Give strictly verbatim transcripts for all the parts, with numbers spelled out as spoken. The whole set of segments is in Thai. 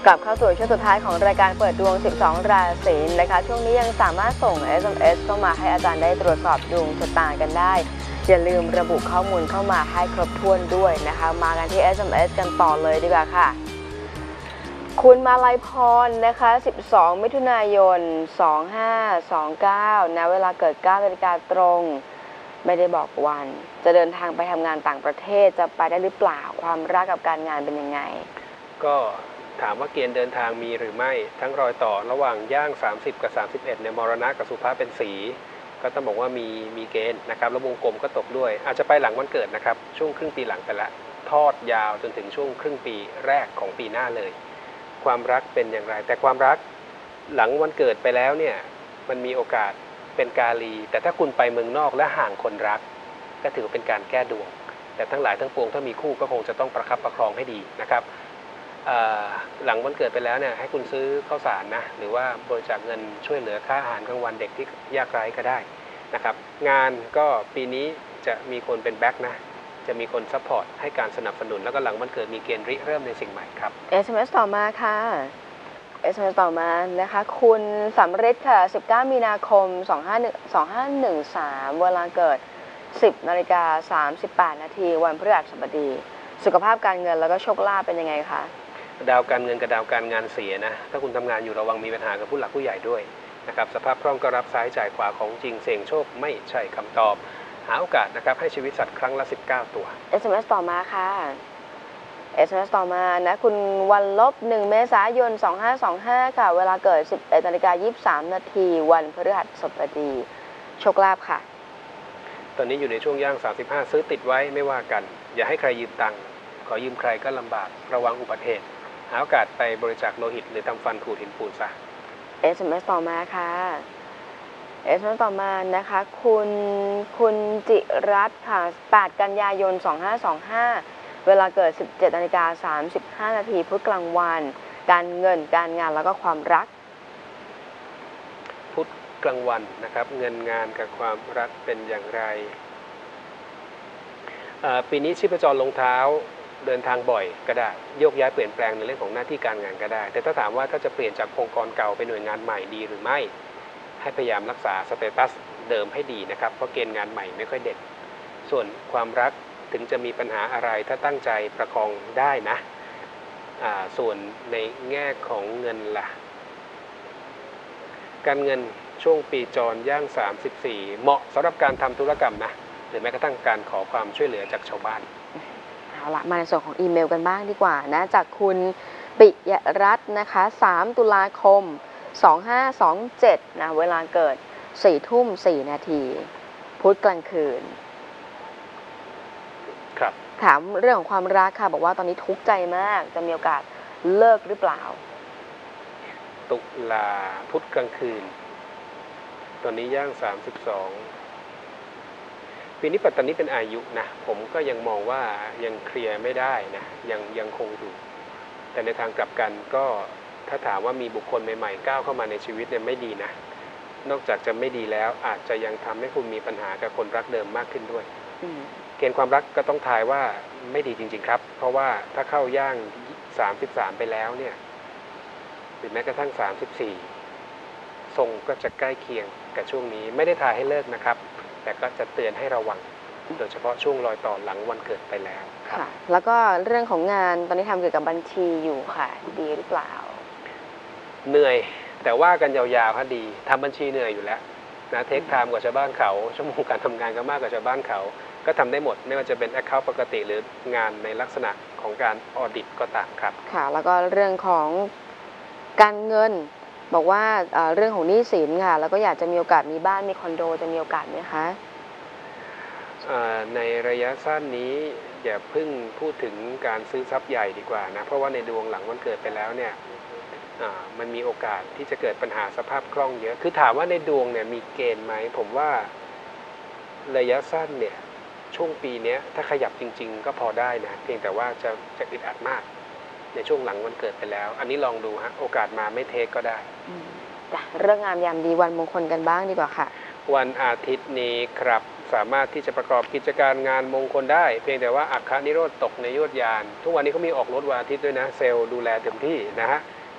กลับเข้าสู่ช่วงสุดท้ายของรายการเปิดดวงสิบสองราศีนะคะช่วงนี้ยังสามารถส่ง เอส เอ็ม เอส เข้ามาให้อาจารย์ได้ตรวจสอบดวงชะตากันได้อย่าลืมระบุข้อมูลเข้ามาให้ครบถ้วนด้วยนะคะมากันที่ เอส เอ็ม เอส กันต่อเลยดีกว่าค่ะคุณมาลัยพรนะคะสิบสองมิถุนายนสองห้าสองเก้าณเวลาเกิดเก้านาฬิกาตรงไม่ได้บอกวันจะเดินทางไปทำงานต่างประเทศจะไปได้หรือเปล่าความรักกับการงานเป็นยังไงก็ถามว่าเกณฑ์เดินทางมีหรือไม่ทั้งรอยต่อระหว่างย่างสามสิบกับสามสิบเอ็ดเนี่ยมรณะกับสุภาเป็นสีก็ต้องบอกว่ามีมีเกณฑ์นะครับแล้ววงกลมก็ตกด้วยอาจจะไปหลังวันเกิดนะครับช่วงครึ่งปีหลังไปละทอดยาวจนถึงช่วงครึ่งปีแรกของปีหน้าเลยความรักเป็นอย่างไรแต่ความรักหลังวันเกิดไปแล้วเนี่ยมันมีโอกาสเป็นกาลีแต่ถ้าคุณไปเมืองนอกและห่างคนรักก็ถือเป็นการแก้ดวงแต่ทั้งหลายทั้งปวงถ้ามีคู่ก็คงจะต้องประคับประคองให้ดีนะครับหลังวันเกิดไปแล้วเนี่ยให้คุณซื้อข้าวสารนะหรือว่าบริจาคเงินช่วยเหลือค่าอาหารกลางวันเด็กที่ยากไร้ก็ได้นะครับงานก็ปีนี้จะมีคนเป็นแบ็คนะจะมีคนซัพพอร์ตให้การสนับสนุนแล้วก็หลังวันเกิดมีเกณฑ์ริเริ่มในสิ่งใหม่ครับเอส เอ็ม เอส ต่อมาค่ะ เอส เอ็ม เอส ต่อมานะคะคุณสำริดค่ะสิบเก้ามีนาคมสองห้าหนึ่งสามเวลาเกิดสิบนาฬิกาสามสิบแปดนาทีวันพฤหัสบดีสุขภาพการเงินแล้วก็โชคลาภเป็นยังไงคะดาวการเงินกับดาวการงานเสียนะถ้าคุณทำงานอยู่ระวังมีปัญหากับผู้หลักผู้ใหญ่ด้วยนะครับสภาพคล่องก็รับซ้ายจ่ายขวาของจริงเสี่ยงโชคไม่ใช่คำตอบหาโอกาสนะครับให้ชีวิตสัตว์ครั้งละสิบเก้าตัวเอส เอ็ม เอส ต่อมาค่ะ เอส เอ็ม เอส ต่อมานะคุณวันลบหนึ่งเมษายนสองห้าสองห้าค่ะเวลาเกิดสิบเอ็ดนาฬิกายี่สิบสามนาทีวันพฤหัสบดีโชคลาภค่ะตอนนี้อยู่ในช่วงย่างสามสิบห้าซื้อติดไว้ไม่ว่ากันอย่าให้ใครยืมตังค์ขอยืมใครก็ลำบากระวังอุบัติเหตุหาโอกาสไปบริจาคโลหิตหรือทำฟันขูดหินปูนซะเอส เอ็ม เอส ต่อมาค่ะเอส เอ็ม เอส ต่อมานะคะคุณคุณจิรัตน์ค่ะแปดกันยายนสองห้าสองห้าเวลาเกิดสิบเจ็ดนาฬิกาสามสิบห้านาทีพุธกลางวันการเงินการงานแล้วก็ความรักพุธกลางวันนะครับเงินงานกับความรักเป็นอย่างไรปีนี้ชีพจรลงเท้าเดินทางบ่อยก็ได้โยกย้ายเปลี่ยนแปลงในเรื่องของหน้าที่การงานก็ได้แต่ถ้าถามว่าถ้าจะเปลี่ยนจากองค์กรเก่าไปหน่วยงานใหม่ดีหรือไม่ให้พยายามรักษาสเตตัสเดิมให้ดีนะครับเพราะเกณฑ์งานใหม่ไม่ค่อยเด่นส่วนความรักถึงจะมีปัญหาอะไรถ้าตั้งใจประคองได้นะส่วนในแง่ของเงินล่ะการเงินช่วงปีจรย่างสามสิบสี่เหมาะสำหรับการทำธุรกรรมนะหรือแม้กระทั่งการขอความช่วยเหลือจากชาวบ้านเอาละมาในส่วนของอีเมลกันบ้างดีกว่านะจากคุณปิยรัตน์นะคะสามตุลาคมสองห้าสองเจ็ดนะเวลาเกิดสี่ทุ่มสี่นาทีพุธกลางคืนครับถามเรื่องของความรักค่ะบอกว่าตอนนี้ทุกข์ใจมากจะมีโอกาสเลิกหรือเปล่าตุลาพุธกลางคืนตอนนี้ย่างสามสิบสองปีนี้ปัตตานีเป็นอายุนะผมก็ยังมองว่ายังเคลียร์ไม่ได้นะยังยังคงอยู่แต่ในทางกลับกันก็ถ้าถามว่ามีบุคคลใหม่ๆก้าวเข้ามาในชีวิตเนี่ยไม่ดีนะนอกจากจะไม่ดีแล้วอาจจะยังทำให้คุณมีปัญหากับคนรักเดิมมากขึ้นด้วยเกณฑ์ความรักก็ต้องทายว่าไม่ดีจริงๆครับเพราะว่าถ้าเข้าย่างสามสิบสามไปแล้วเนี่ยหรือแม้กระทั่งสามสิบสี่ทรงก็จะใกล้เคียงกับช่วงนี้ไม่ได้ทายให้เลิกนะครับแต่ก็จะเตือนให้ระวังโดยเฉพาะช่วงรอยต่อหลังวันเกิดไปแล้วค่ะแล้วก็เรื่องของงานตอนนี้ทำเกี่ยวกับบัญชีอยู่ค่ะดีหรือเปล่าเหนื่อยแต่ว่ากันยาวๆค่ะดีทำบัญชีเหนื่อยอยู่แล้วนะเทคไทม์กว่าชาวบ้านเขาชั่วโมงการทำงานก็มากกว่าชาวบ้านเขาก็ทำได้หมดไม่ว่าจะเป็น account ปกติหรืองานในลักษณะของการออดิตก็ตามครับค่ะแล้วก็เรื่องของการเงินบอกว่าเรื่องของหนี้สินค่ะแล้วก็อยากจะมีโอกาสมีบ้านมีคอนโดจะมีโอกาสไหมคะในระยะสั้นนี้อย่าเพิ่งพูดถึงการซื้อทรัพย์ใหญ่ดีกว่านะเพราะว่าในดวงหลังวันเกิดไปแล้วเนี่ยมันมีโอกาสที่จะเกิดปัญหาสภาพคล่องเยอะคือถามว่าในดวงเนี่ยมีเกณฑ์ไหมผมว่าระยะสั้นเนี่ยช่วงปีนี้ถ้าขยับจริงๆก็พอได้นะเพียงแต่ว่าจะจะอึดอัดมากในช่วงหลังวันเกิดไปแล้วอันนี้ลองดูฮะโอกาสมาไม่เทคก็ได้จ้ะเรื่องงามยามดีวันมงคลกันบ้างดีกว่าค่ะวันอาทิตย์นี้ครับสามารถที่จะประกอบกิจการงานมงคลได้เพียงแต่ว่าอัคคนิโรธตกในยวดยานทุกวันนี้เขามีออกรถวันอาทิตย์ด้วยนะเซลล์ดูแลเต็มที่นะฮะ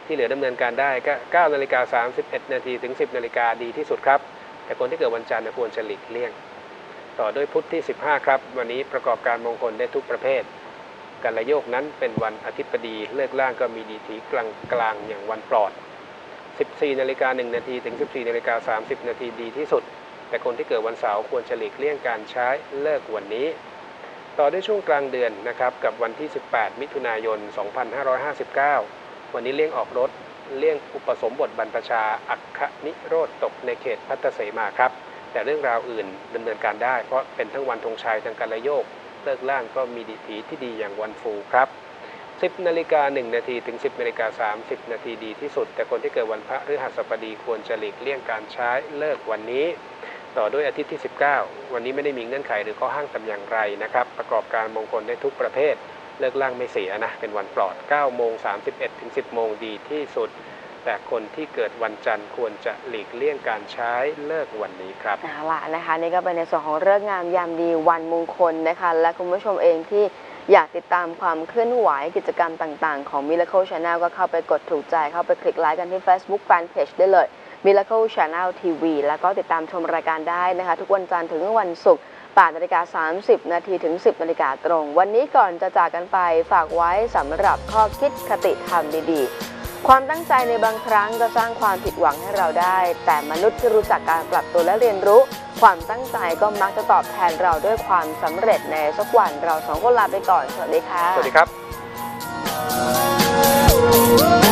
ที่เหลือดำเนินการได้ก็เก้านาฬิกาสามสิบเอ็ดนาทีถึงสิบนาฬิกาดีที่สุดครับแต่คนที่เกิดวันจันทร์ควรจะหลีกเลี่ยงต่อด้วยพุธที่สิบห้าครับวันนี้ประกอบการมงคลได้ทุกประเภทกันระโยกนั้นเป็นวันอาทิตย์ดีเลิกล่างก็มีดีถีกลางกลางอย่างวันปลอดสิบสี่นาฬิกาหนึ่งนาทีถึงสิบสี่นาฬิกาสามสิบนาทีดีที่สุดแต่คนที่เกิดวันเสาร์ควรจะหลีกเลี่ยงการใช้เลิกวันนี้ต่อด้วยช่วงกลางเดือนนะครับกับวันที่สิบแปดมิถุนายนสองพันห้าร้อยห้าสิบเก้าวันนี้เลี่ยงออกรถเลี่ยงอุปสมบทบรรพชาอัคคนิโรธตกในเขตพัทเสมาครับแต่เรื่องราวอื่นดำเนินการได้เพราะเป็นทั้งวันธงชัยทางการระโยกเลิกล่างก็มีดีถีที่ดีอย่างวันฟูครับสิบนาฬิกาหนึ่งนาทีถึงสิบนาฬิกาสามสิบนาทีดีที่สุดแต่คนที่เกิดวันพฤหัสบดีควรจะหลีกเลี่ยงการใช้เลิกวันนี้ต่อด้วยอาทิตย์ที่สิบเก้าวันนี้ไม่ได้มีเงื่อนไขหรือข้อห้ามแต่อย่างไรนะครับประกอบการมงคลได้ทุกประเภทเลิกล่างไม่เสียนะเป็นวันปลอดเก้าโมงสามสิบเอ็ดถึงสิบโมงดีที่สุดแต่คนที่เกิดวันจันทร์ควรจะหลีกเลี่ยงการใช้เลิกวันนี้ครับเอาล่ะนะคะนี่ก็เป็นในส่วนของฤกษ์งามยามดีวันมงคลนะคะและคุณผู้ชมเองที่อยากติดตามความเคลื่อนไหวกิจกรรมต่างๆของ Miracle Channel ก็เข้าไปกดถูกใจเข้าไปคลิกไลค์กันที่ Facebook Fanpage ได้เลย Miracle Channel ที วี แล้วก็ติดตามชมรายการได้นะคะทุกวันจันทร์ถึงวันศุกร์แปดนาฬิกาสามสิบนาทีถึงสิบนาฬิกาตรงวันนี้ก่อนจะจากกันไปฝากไว้สำหรับข้อคิดคติธรรมดีๆความตั้งใจในบางครั้งจะสร้างความผิดหวังให้เราได้แต่มนุษย์ที่รู้จักการปรับตัวและเรียนรู้ความตั้งใจก็มักจะตอบแทนเราด้วยความสำเร็จในสักวันเราสองคนลาไปก่อนสวัสดีค่ะสวัสดีครับ